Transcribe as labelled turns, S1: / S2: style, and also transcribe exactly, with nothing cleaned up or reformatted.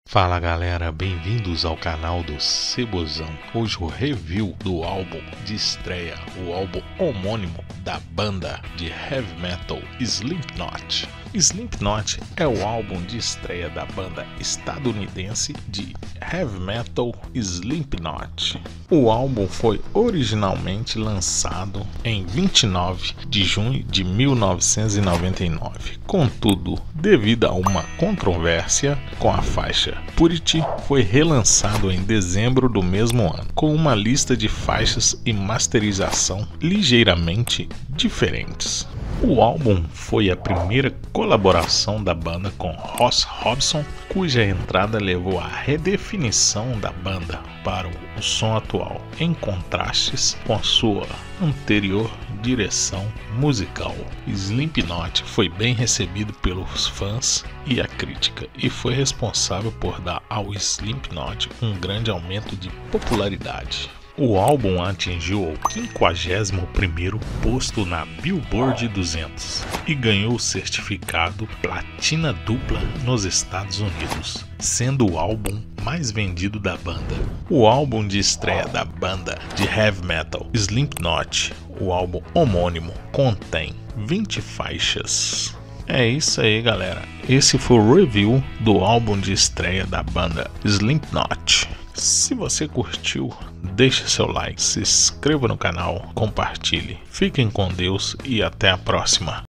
S1: Fala galera, bem-vindos ao canal do Cebozão. Hoje o review do álbum de estreia, o álbum homônimo da banda de heavy metal Slipknot. Slipknot é o álbum de estreia da banda estadunidense de heavy metal Slipknot. O álbum foi originalmente lançado em vinte e nove de junho de mil novecentos e noventa e nove. Contudo, devido a uma controvérsia com a faixa Purity, foi relançado em dezembro do mesmo ano, com uma lista de faixas e masterização ligeiramente diferentes. O álbum foi a primeira colaboração da banda com Ross Robson, cuja entrada levou à redefinição da banda para o som atual, em contrastes com a sua anterior direção musical. Slipknot foi bem recebido pelos fãs e a crítica, e foi responsável por dar ao Slipknot um grande aumento de popularidade. O álbum atingiu o quinquagésimo primeiro posto na Billboard duzentos e ganhou o certificado platina dupla nos Estados Unidos, sendo o álbum mais vendido da banda. O álbum de estreia da banda de heavy metal Slipknot, o álbum homônimo, contém vinte faixas. É isso aí, galera. Esse foi o review do álbum de estreia da banda Slipknot. Se você curtiu, deixe seu like, se inscreva no canal, compartilhe. Fiquem com Deus e até a próxima.